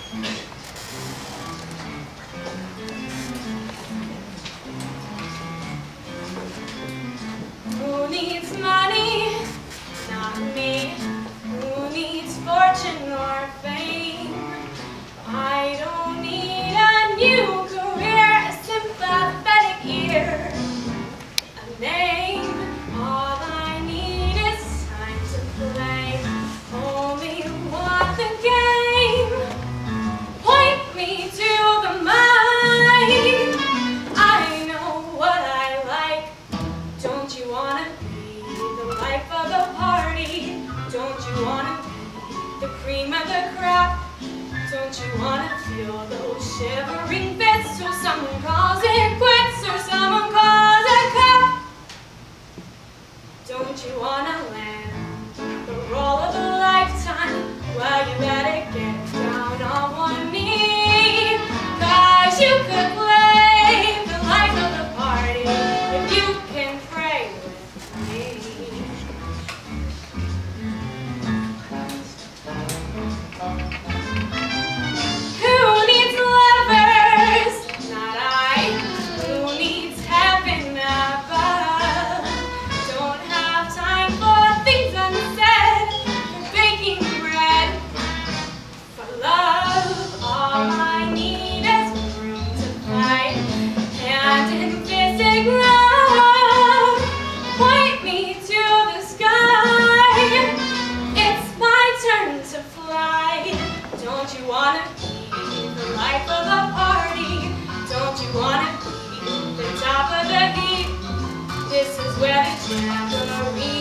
Who needs money? Not me. Who needs fortune or fame? I don't need a new career, a sympathetic ear, a name. All I need is time to play. Only want the game. Point me to the mind. I know what I like. Don't you wanna be the life of the party? Don't you wanna be the cream of the crop? Don't you wanna feel those shivering fits till someone calls it quits or someone calls it cut? Don't you wanna land the role of a lifetime? Well, you better get down on one knee, 'cause you could play the life of the party if you can pray with me. Who needs lovers? Not I. Who needs heaven above? Don't have time for things unsaid, for baking bread, for love. All I need is room to fight, and invisible love. Point me to the sky. It's my turn to fly. Don't you wanna be the life of the party? Don't you wanna be the top of the heap? This is where the jamboree